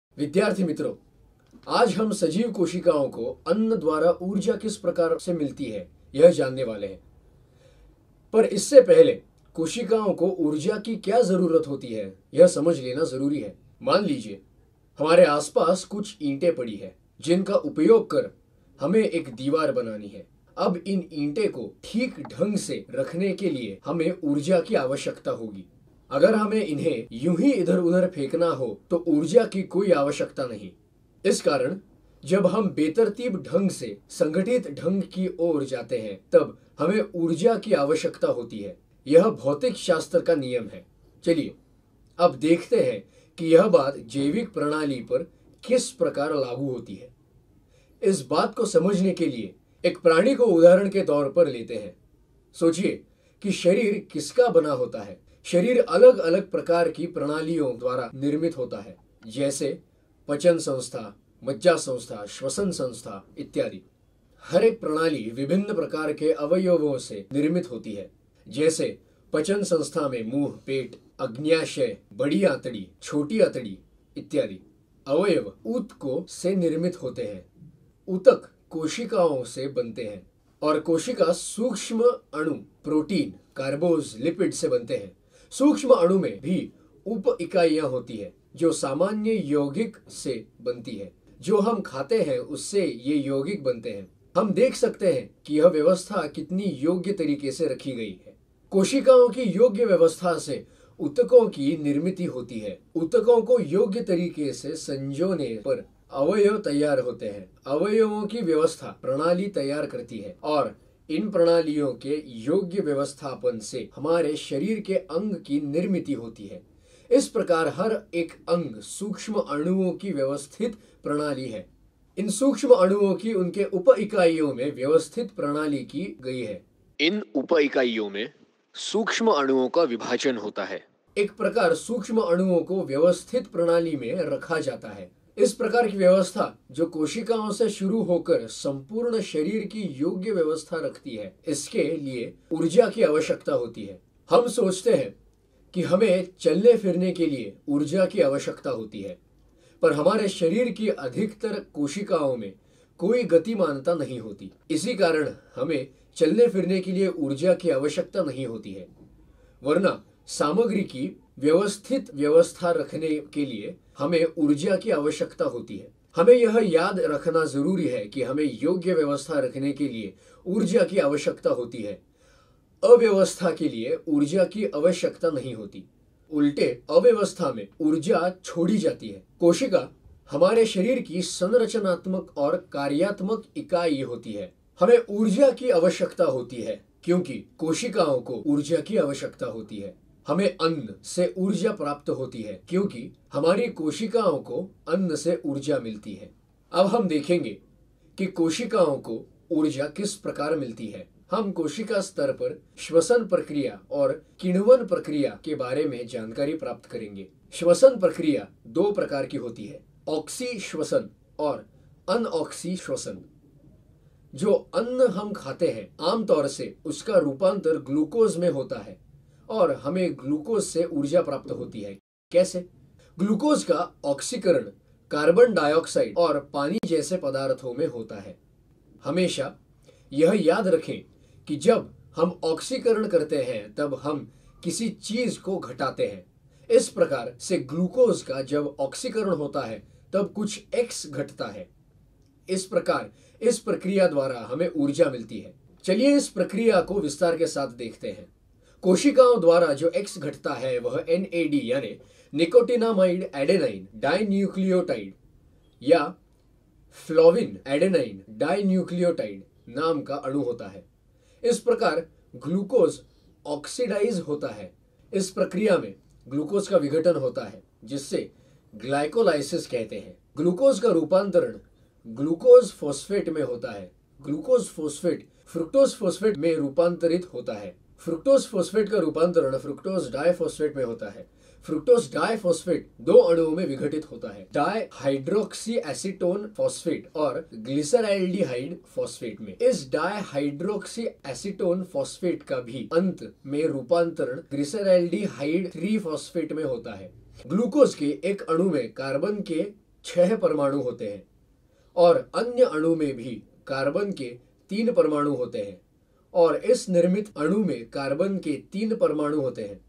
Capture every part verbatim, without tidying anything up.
विद्यार्थी मित्रों, आज हम सजीव कोशिकाओं को अन्न द्वारा ऊर्जा किस प्रकार से मिलती है यह जानने वाले हैं। पर इससे पहले कोशिकाओं को ऊर्जा की क्या जरूरत होती है यह समझ लेना जरूरी है। मान लीजिए हमारे आसपास कुछ ईंटें पड़ी है जिनका उपयोग कर हमें एक दीवार बनानी है। अब इन ईंटें को ठीक ढंग से रखने के लिए हमें ऊर्जा की आवश्यकता होगी। अगर हमें इन्हें यूं ही इधर उधर फेंकना हो तो ऊर्जा की कोई आवश्यकता नहीं। इस कारण जब हम बेतरतीब ढंग से संगठित ढंग की ओर जाते हैं तब हमें ऊर्जा की आवश्यकता होती है। यह भौतिक शास्त्र का नियम है। चलिए अब देखते हैं कि यह बात जैविक प्रणाली पर किस प्रकार लागू होती है। इस बात को समझने के लिए एक प्राणी को उदाहरण के तौर पर लेते हैं। सोचिए कि शरीर किसका बना होता है। शरीर अलग अलग प्रकार की प्रणालियों द्वारा निर्मित होता है, जैसे पचन संस्था, मज्जा संस्था, श्वसन संस्था इत्यादि। हर एक प्रणाली विभिन्न प्रकार के अवयवों से निर्मित होती है। जैसे पचन संस्था में मुंह, पेट, अग्न्याशय, बड़ी आंतड़ी, छोटी आंतड़ी इत्यादि अवयव ऊतकों से निर्मित होते हैं। ऊतक कोशिकाओं से बनते हैं और कोशिका सूक्ष्म अणु, प्रोटीन, कार्बोज, लिपिड से बनते हैं। सूक्ष्म अणु में भी उप इकाइयां होती है जो सामान्य यौगिक से बनती है। जो हम खाते हैं उससे ये यौगिक बनते हैं। हम देख सकते हैं कि यह व्यवस्था कितनी योग्य तरीके से रखी गई है। कोशिकाओं की योग्य व्यवस्था से ऊतकों की निर्मित होती है। ऊतकों को योग्य तरीके से संजोने पर अवयव तैयार होते हैं। अवयवों की व्यवस्था प्रणाली तैयार करती है और इन प्रणालियों के योग्य व्यवस्थापन से हमारे शरीर के अंग की निर्मित होती है। इस प्रकार हर एक अंग सूक्ष्म अणुओं की व्यवस्थित प्रणाली है। इन सूक्ष्म अणुओं की उनके उप इकाइयों में व्यवस्थित प्रणाली की गई है। इन उप इकाइयों में सूक्ष्म अणुओं का विभाजन होता है। एक प्रकार सूक्ष्म अणुओं को व्यवस्थित प्रणाली में रखा जाता है। इस प्रकार की व्यवस्था जो कोशिकाओं से शुरू होकर संपूर्ण शरीर की योग्य व्यवस्था रखती है, इसके लिए ऊर्जा की आवश्यकता होती है। हम सोचते हैं कि हमें चलने फिरने के लिए ऊर्जा की आवश्यकता होती है, पर हमारे शरीर की अधिकतर कोशिकाओं में कोई गतिमानता नहीं होती। इसी कारण हमें चलने फिरने के लिए ऊर्जा की आवश्यकता नहीं होती है। वरना सामग्री की व्यवस्थित व्यवस्था रखने के लिए हमें ऊर्जा की आवश्यकता होती है। हमें यह याद रखना जरूरी है कि हमें योग्य व्यवस्था रखने के लिए ऊर्जा की आवश्यकता होती है। अव्यवस्था के लिए ऊर्जा की आवश्यकता नहीं होती। उल्टे अव्यवस्था में ऊर्जा छोड़ी जाती है। कोशिका हमारे शरीर की संरचनात्मक और कार्यात्मक इकाई होती है। हमें ऊर्जा की आवश्यकता होती है क्योंकि कोशिकाओं को ऊर्जा की आवश्यकता होती है। हमें अन्न से ऊर्जा प्राप्त होती है क्योंकि हमारी कोशिकाओं को अन्न से ऊर्जा मिलती है। अब हम देखेंगे कि कोशिकाओं को ऊर्जा किस प्रकार मिलती है। हम कोशिका स्तर पर श्वसन प्रक्रिया और किण्वन प्रक्रिया के बारे में जानकारी प्राप्त करेंगे। श्वसन प्रक्रिया दो प्रकार की होती है, ऑक्सी श्वसन और अनऑक्सी श्वसन। जो अन्न हम खाते हैं आमतौर से उसका रूपांतर ग्लूकोज में होता है और हमें ग्लूकोज से ऊर्जा प्राप्त होती है। कैसे? ग्लूकोज का ऑक्सीकरण कार्बन डाइऑक्साइड और पानी जैसे पदार्थों में होता है। हमेशा यह याद रखें कि जब हम ऑक्सीकरण करते हैं तब हम किसी चीज को घटाते हैं। इस प्रकार से ग्लूकोज का जब ऑक्सीकरण होता है तब कुछ एक्स घटता है। इस प्रकार इस प्रक्रिया द्वारा हमें ऊर्जा मिलती है। चलिए इस प्रक्रिया को विस्तार के साथ देखते हैं। कोशिकाओं द्वारा जो एक्स घटता है वह एन ए डी यानी निकोटिनामाइड एडेनाइन डाइन्यूक्लियोटाइड या फ्लोविन एडेनाइन डाइन्यूक्लियोटाइड नाम का अणु होता है। इस प्रकार ग्लूकोज ऑक्सीडाइज होता है। इस प्रक्रिया में ग्लूकोज का विघटन होता है जिससे ग्लाइकोलाइसिस कहते हैं। ग्लूकोज का रूपांतरण ग्लूकोज फॉस्फेट में होता है। ग्लूकोज फॉस्फेट फ्रुक्टोज फॉस्फेट में रूपांतरित होता है। फ्रुक्टोज फॉस्फेट का रूपांतरण फ्रुक्टोज डाइफॉस्फेट में होता है। फ्रुक्टोज डाइफॉस्फेट दो अणुओं में विघटित होता है, डाई हाइड्रोक्सी एसीटोन फॉस्फेट और ग्लिसरैल्डिहाइड फॉस्फेट में। इस डाई हाइड्रोक्सी एसीटोन फॉस्फेट का भी अंत में रूपांतरण ग्लिसरैल्डिहाइड थ्री फॉस्फेट में होता है। ग्लूकोज के एक अणु में कार्बन के छह परमाणु होते हैं और अन्य अणु में भी कार्बन के तीन परमाणु होते हैं और इस निर्मित अणु में कार्बन के तीन परमाणु होते हैं।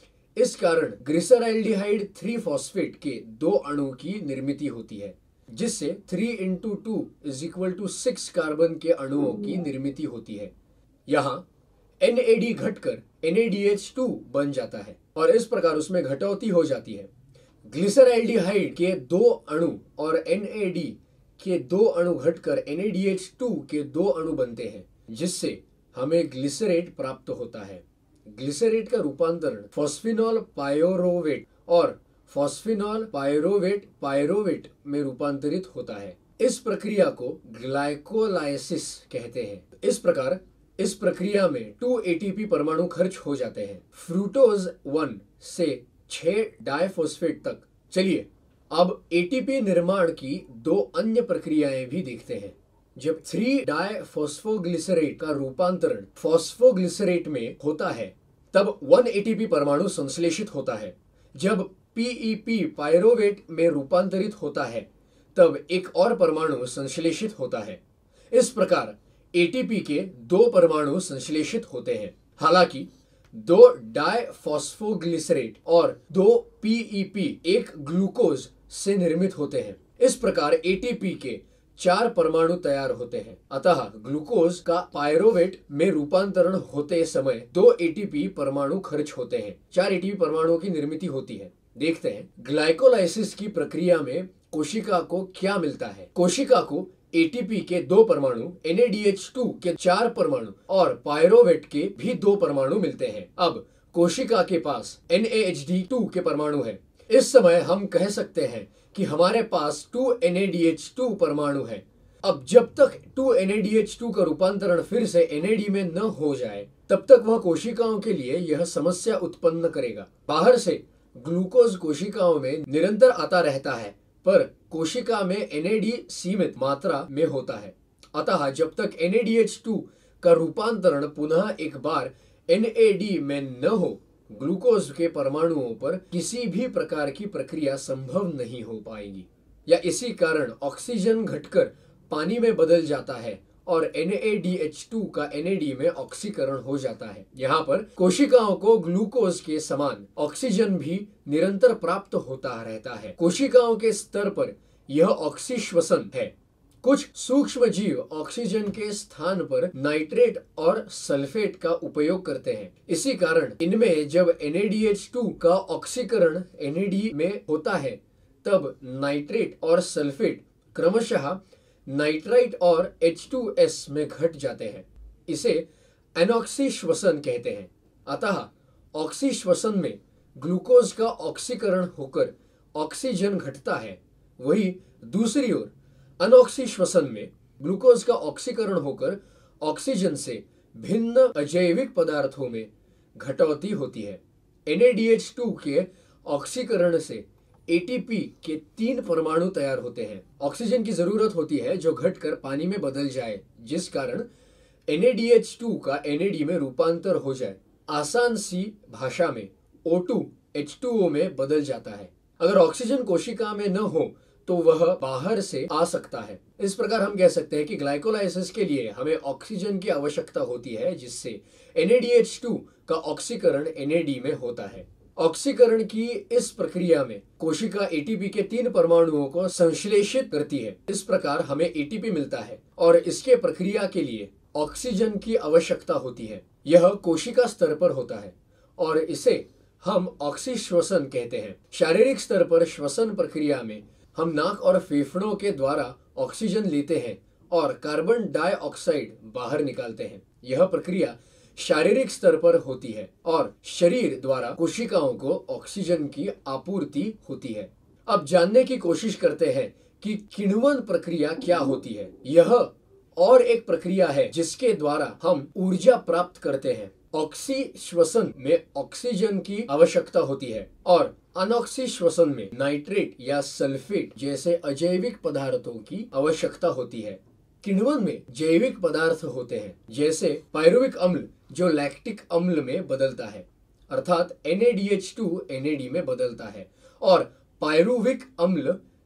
इस कारण ग्लिसरैल्डिहाइड थ्री फॉस्फेट के दो अणु की निर्मित होती है, जिससे three into two is equal to six carbon के अणुओं की निर्मित होती है। यहाँ एन ए डी घटकर N A D H two बन जाता है और इस प्रकार उसमें घटौती हो जाती है। ग्लिसरैल्डिहाइड के दो अणु और एन ए डी के दो अणु घटकर N A D H two के दो अणु बनते हैं, जिससे हमें ग्लिसरेट प्राप्त होता है। ग्लिसरेट का रूपांतरण फॉस्फिनॉल पायरोवेट और फॉस्फिनॉल पायरोवेट पायरोवेट में रूपांतरित होता है। इस प्रक्रिया को ग्लाइकोलाइसिस कहते हैं। इस प्रकार इस प्रक्रिया में टू ए टी पी परमाणु खर्च हो जाते हैं, फ्रूटोज वन से छह डाइफॉस्फेट तक। चलिए अब ए टी पी निर्माण की दो अन्य प्रक्रियाएं भी देखते हैं। जब थ्री डाइफॉस्फोग्लिसरेट का रूपांतरण फॉस्फोग्लिसरेट में होता है, तब वन ए टी पी परमाणु संश्लेषित होता है। जब पी ई पी पायरोवेट में रूपांतरित होता है, तब एक और परमाणु संश्लेषित होता है। इस प्रकार ए टी पी के दो परमाणु संश्लेषित होते हैं। हालांकि दो डाइफॉस्फोग्लिसरेट और दो पी ई पी एक ग्लूकोज से निर्मित होते हैं। इस प्रकार ए टी पी के चार परमाणु तैयार होते हैं। अतः ग्लूकोज का पायरोवेट में रूपांतरण होते समय दो ए टी पी परमाणु खर्च होते हैं, चार ए टी पी परमाणुओं की निर्मित होती है। देखते हैं ग्लाइकोलाइसिस की प्रक्रिया में कोशिका को क्या मिलता है। कोशिका को ए टी पी के दो परमाणु, N A D H two के चार परमाणु और पायरोवेट के भी दो परमाणु मिलते हैं। अब कोशिका के पास N A H D two के परमाणु है। इस समय हम कह सकते हैं कि हमारे पास two N A D H two परमाणु है। अब जब तक two N A D H two का रूपांतरण फिर से एन ए डी में न हो जाए, तब तक वह कोशिकाओं के लिए यह समस्या उत्पन्न करेगा। बाहर से ग्लूकोज कोशिकाओं में निरंतर आता रहता है, पर कोशिका में एन ए डी सीमित मात्रा में होता है। अतः जब तक N A D H two का रूपांतरण पुनः एक बार एन ए डी में न हो, ग्लूकोज के परमाणुओं पर किसी भी प्रकार की प्रक्रिया संभव नहीं हो पाएगी। या इसी कारण ऑक्सीजन घटकर पानी में बदल जाता है और N A D H two का एन ए डी में ऑक्सीकरण हो जाता है। यहाँ पर कोशिकाओं को ग्लूकोज के समान ऑक्सीजन भी निरंतर प्राप्त होता रहता है। कोशिकाओं के स्तर पर यह ऑक्सीश्वसन है। कुछ सूक्ष्म जीव ऑक्सीजन के स्थान पर नाइट्रेट और सल्फेट का उपयोग करते हैं। इसी कारण इनमें जब N A D H two का ऑक्सीकरण एन ए डी में होता है, तब नाइट्रेट और सल्फेट क्रमशः नाइट्राइट और एच टू एस में घट जाते हैं। इसे एनॉक्सीश्वसन कहते हैं। अतः ऑक्सीश्वसन में ग्लूकोज का ऑक्सीकरण होकर ऑक्सीजन घटता है। वही दूसरी ओर अनऑक्सीश्वसन में ग्लूकोज का ऑक्सीकरण होकर ऑक्सीजन से भिन्न अजैविक पदार्थों में घटौती होती है। N A D H two के ऑक्सीकरण से ए टी पी के तीन परमाणु तैयार होते हैं। ऑक्सीजन की जरूरत होती है जो घटकर पानी में बदल जाए, जिस कारण N A D H two का एन ए डी में रूपांतर हो जाए। आसान सी भाषा में O two H two O में बदल जाता है। अगर ऑक्सीजन कोशिका में न हो तो वह बाहर से आ सकता है। इस प्रकार हम कह सकते हैं कि ग्लाइकोलाइसिस के लिए हमें ऑक्सीजन की आवश्यकता होती है, जिससे N A D H two का ऑक्सीकरण एन ए डी में होता है। ऑक्सीकरण की इस प्रक्रिया में कोशिका ए टी पी के तीन परमाणुओं को संश्लेषित करती है। इस प्रकार हमें ए टी पी मिलता है और इसके प्रक्रिया के लिए ऑक्सीजन की आवश्यकता होती है। यह कोशिका स्तर पर होता है और इसे हम ऑक्सीश्वसन कहते हैं। शारीरिक स्तर पर श्वसन प्रक्रिया में हम नाक और फेफड़ों के द्वारा ऑक्सीजन लेते हैं और कार्बन डाइऑक्साइड बाहर निकालते हैं। यह प्रक्रिया शारीरिक स्तर पर होती है और शरीर द्वारा कोशिकाओं को ऑक्सीजन की आपूर्ति होती है। अब जानने की कोशिश करते हैं कि किण्वन प्रक्रिया क्या होती है। यह और एक प्रक्रिया है जिसके द्वारा हम ऊर्जा प्राप्त करते हैं। ऑक्सीश्वसन में ऑक्सीजन की आवश्यकता होती है और अनऑक्सीश्वसन में नाइट्रेट या सल्फेट जैसे अजैविक पदार्थों की आवश्यकता होती है। किण्वन में जैविक पदार्थ होते हैं, जैसे पायरुविक अम्ल जो लैक्टिक अम्ल में बदलता है, अर्थात N A D H two N A D में बदलता है, और पायरुविक अम्ल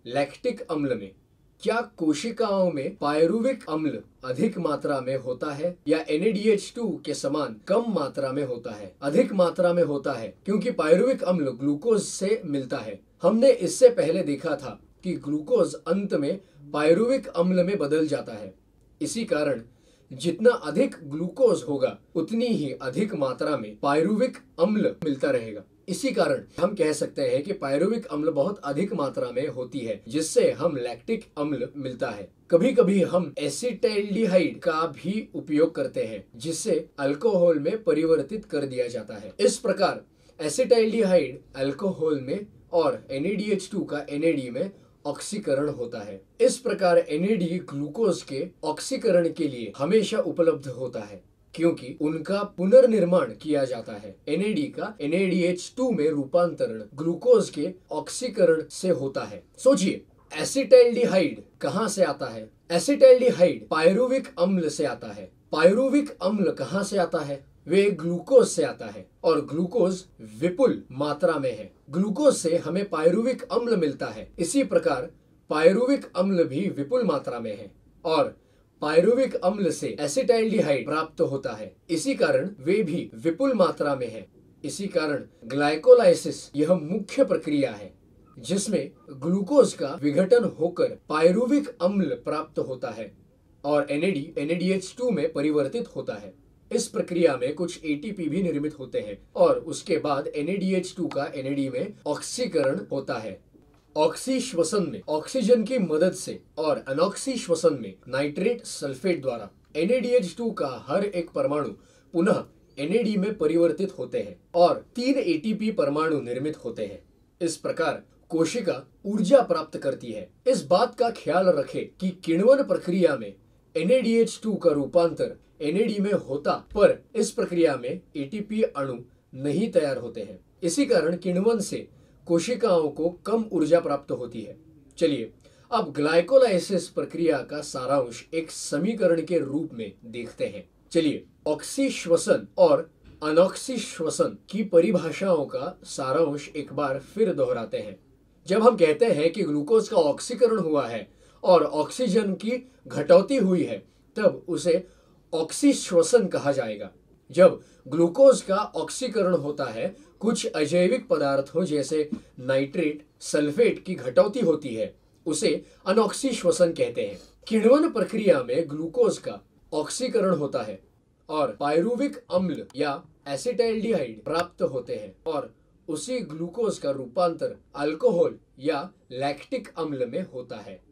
लैक्टिक अम्ल में। क्या कोशिकाओं में पायरुविक अम्ल अधिक मात्रा में होता है या N A D H two के समान कम मात्रा में होता है? अधिक मात्रा में होता है, क्योंकि पायरुविक अम्ल ग्लूकोज से मिलता है। हमने इससे पहले देखा था कि ग्लूकोज अंत में पायरुविक अम्ल में बदल जाता है। इसी कारण जितना अधिक ग्लूकोज होगा उतनी ही अधिक मात्रा में पायरुविक अम्ल मिलता रहेगा। इसी कारण हम कह सकते हैं कि पायरुविक अम्ल बहुत अधिक मात्रा में होती है, जिससे हम लैक्टिक अम्ल मिलता है। कभी कभी हम एसिटाल्डिहाइड का भी उपयोग करते हैं, जिससे अल्कोहल में परिवर्तित कर दिया जाता है। इस प्रकार एसिटाल्डिहाइड अल्कोहल में और N A D H two का एन ए डी में ऑक्सीकरण होता है। इस प्रकार एन ए डी ग्लूकोज के ऑक्सीकरण के लिए हमेशा उपलब्ध होता है, क्योंकि उनका पुनर्निर्माण किया जाता है। एन ए डी का N A D H two में रूपांतरण ग्लूकोज के ऑक्सीकरण से होता है। सोचिए, एसिटाल्डिहाइड कहाँ से आता है? एसिटाल्डिहाइड पायरुविक अम्ल से आता है। पायरुविक अम्ल कहाँ से आता है? वे ग्लूकोज से आता है, और ग्लूकोज विपुल मात्रा में है। ग्लूकोज से हमें पायरुविक अम्ल मिलता है। इसी प्रकार पायरुविक अम्ल भी विपुल मात्रा में है, और पायरुविक अम्ल से एसिटाल्डिहाइड प्राप्त होता है। इसी कारण वे भी विपुल मात्रा में है। इसी कारण ग्लाइकोलाइसिस यह मुख्य प्रक्रिया है, जिसमें ग्लूकोज का विघटन होकर पायरुविक अम्ल प्राप्त होता है और N A D N A D H two में परिवर्तित होता है। इस प्रक्रिया में कुछ ए टी पी भी निर्मित होते हैं, और उसके बाद N A D H two का एन ए डी में ऑक्सीकरण होता है। ऑक्सी श्वसन में ऑक्सीजन की मदद से और अनॉक्सी श्वसन में नाइट्रेट सल्फेट द्वारा N A D H two का हर एक परमाणु पुनः एन ए डी में परिवर्तित होते हैं और तीन ए टी पी परमाणु निर्मित होते हैं। इस प्रकार कोशिका ऊर्जा प्राप्त करती है। इस बात का ख्याल रखें कि किण्वन प्रक्रिया में N A D H two का रूपांतर एन ए डी में होता, पर इस प्रक्रिया में ए टी पी अणु नहीं तैयार होते हैं। इसी कारण किण्वन से कोशिकाओं को कम ऊर्जा प्राप्त होती है। चलिए अब ग्लाइकोलाइसिस प्रक्रिया का सारांश एक समीकरण के रूप में देखते हैं। चलिए ऑक्सी श्वसन और अनॉक्सी श्वसन की परिभाषाओं का सारांश एक बार फिर दोहराते हैं। जब हम कहते हैं कि ग्लूकोज का ऑक्सीकरण हुआ है और ऑक्सीजन की घटौती हुई है, तब उसे ऑक्सी श्वसन कहा जाएगा। जब ग्लूकोज का ऑक्सीकरण होता है, कुछ अजैविक पदार्थों जैसे नाइट्रेट सल्फेट की घटौती होती है, उसे अनॉक्सी श्वसन कहते हैं। किण्वन प्रक्रिया में ग्लूकोज का ऑक्सीकरण होता है और पायरुविक अम्ल या एसिटाल्डिहाइड प्राप्त होते हैं, और उसी ग्लूकोज का रूपांतर अल्कोहल या लैक्टिक अम्ल में होता है।